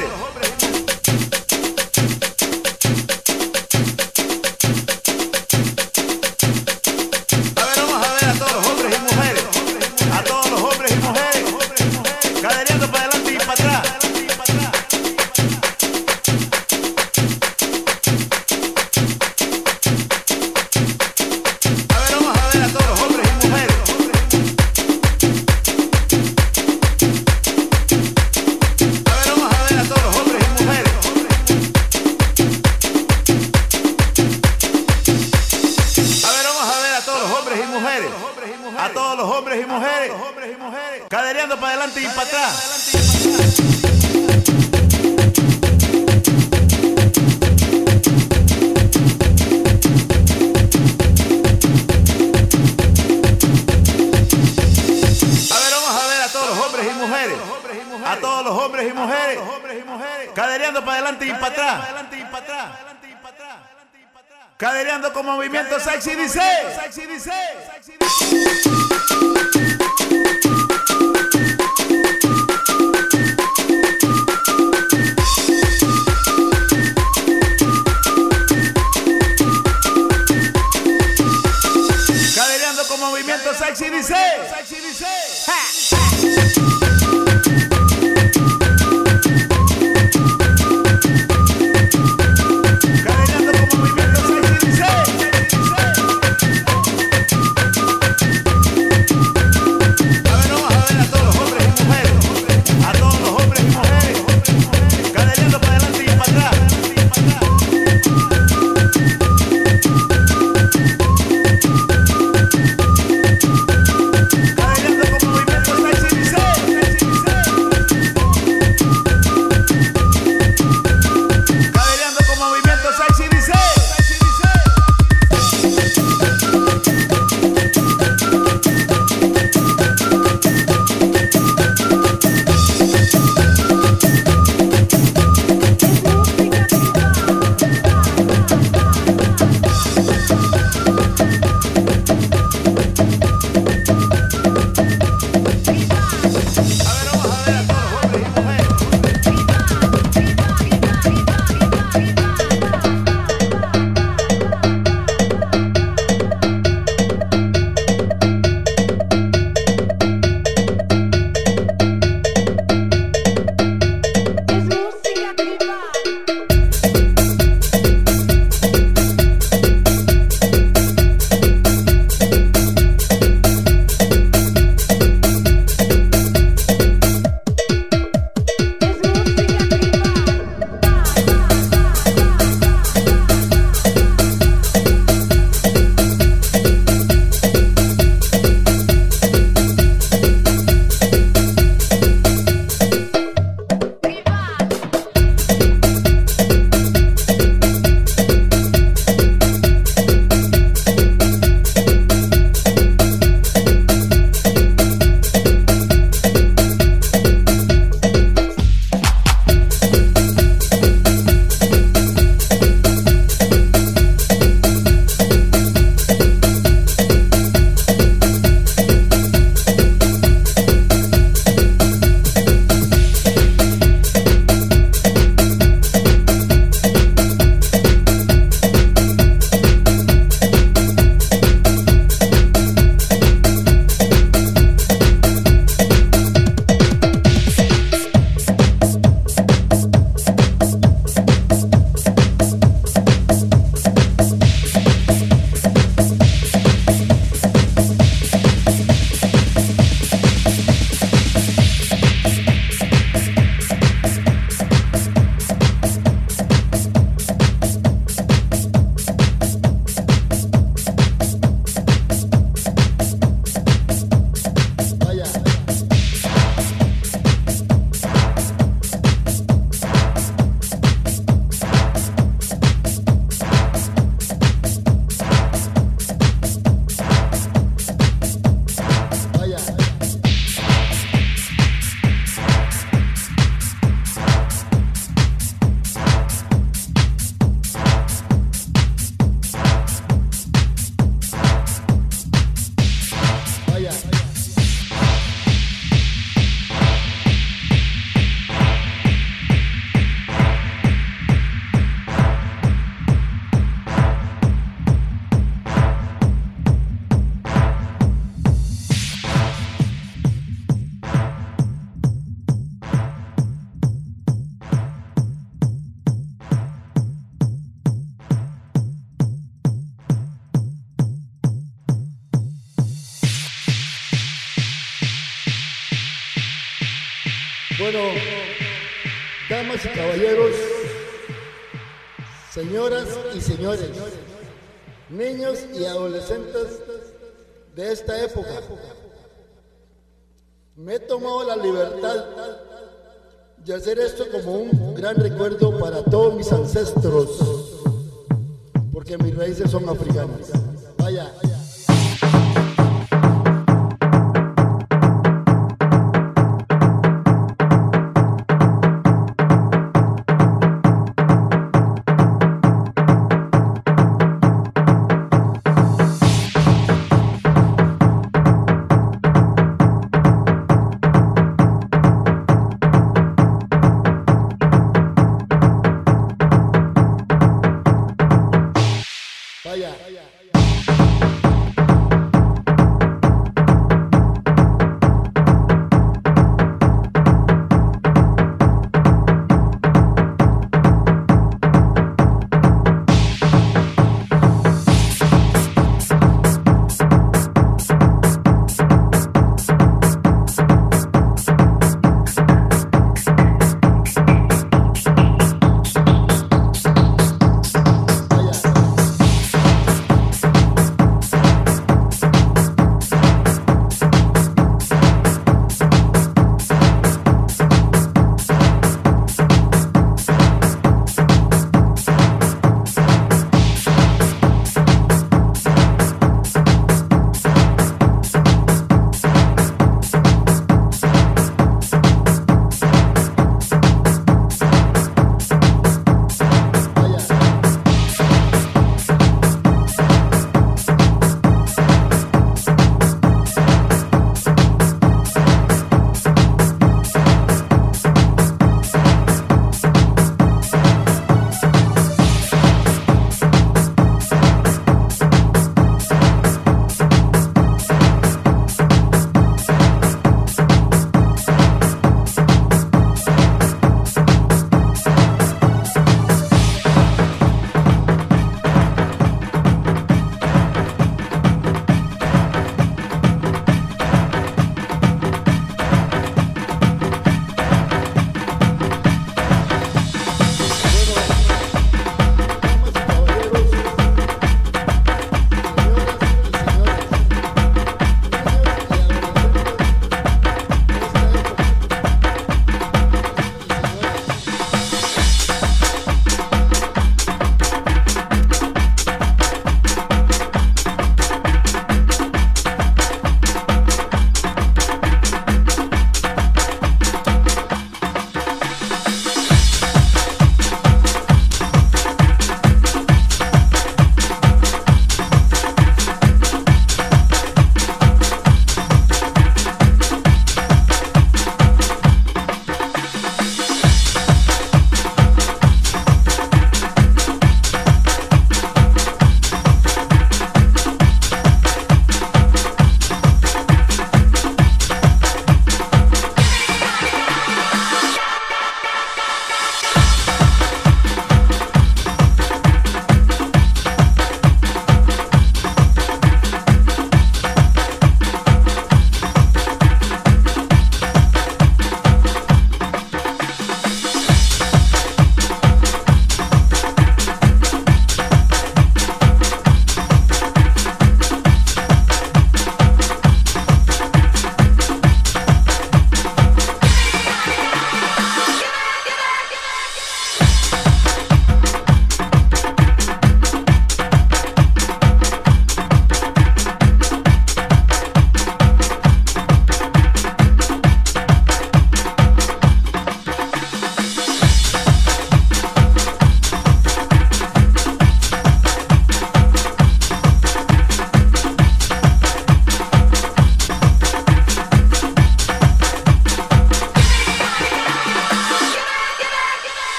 mujeres. A ver, vamos a ver a todos los hombres y mujeres. A todos los hombres y mujeres. Cadereando para adelante y para atrás. A ver, vamos a ver a todos los hombres y mujeres. A ver, vamos a ver a todos los hombres y mujeres. A ver, vamos a ver a todos los hombres y mujeres. A todos los hombres y mujeres. Cadereando para adelante y para atrás. A todos los hombres y mujeres, cadereando para adelante y para atrás, cadereando con movimiento sexy, dice. Cadereando con movimiento sexy, dice. Bueno, damas y caballeros, señoras y señores, niños y adolescentes de esta época, me he tomado la libertad de hacer esto como un gran recuerdo para todos mis ancestros, porque mis raíces son africanas. Vaya. Vaya.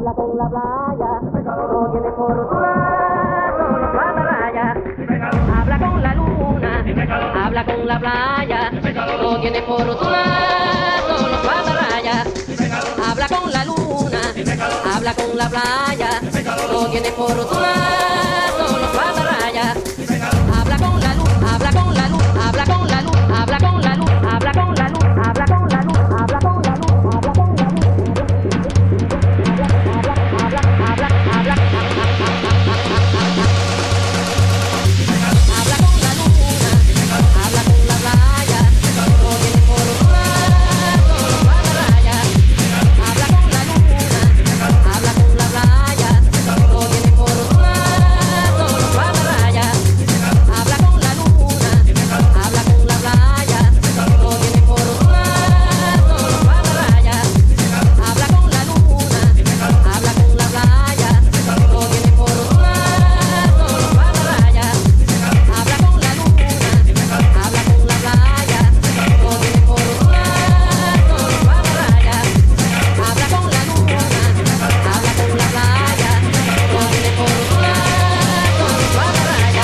habla con la playa, no tiene fortuna, solo raya. Habla con la luna, habla con la playa, no tiene fortuna, solo raya. Habla con la luna, habla con la playa, no tiene fortuna, solo raya. Habla con la luz, habla con la luz, habla con la luz, habla con la luz, habla con la luz, habla con la luz, habla con la luz, habla con la luz, habla con la luna, habla con la playa, no tiene fortuna, solo raya. Habla con la luna, habla con la playa, no tiene fortuna, solo raya. Habla con la luna, habla con la playa, no tiene fortuna, solo raya. Habla con la luna, habla con la playa, no tiene fortuna, solo raya. Habla con la luna, habla con la playa, no tiene fortuna, solo raya. Habla con la luna, habla con la playa, no tiene fortuna, solo raya.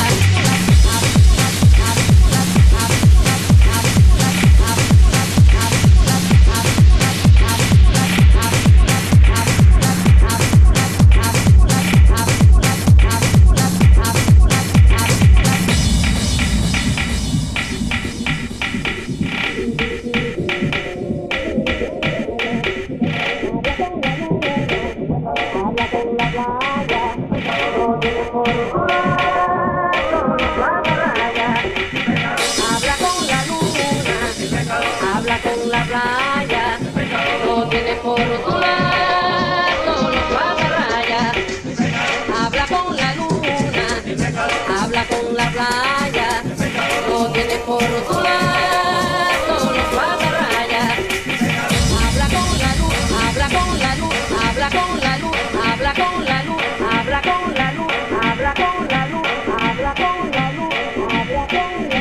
Habla con la playa, no tiene fortuna, solo raya. Habla con la luna, habla con la playa, no tiene fortuna, solo raya. Habla con la luna, habla con la playa, no tiene fortuna, solo raya. Habla con la luz, habla con la luz, habla con la luz, habla con la luz, habla con la luz, habla con la luz, habla con la luz, habla con la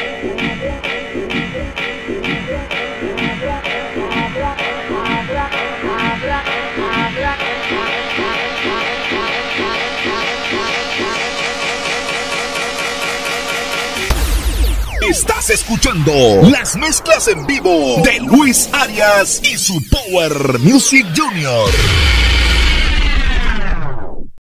Estás escuchando las mezclas en vivo de Luis Arias y su Power Music Junior.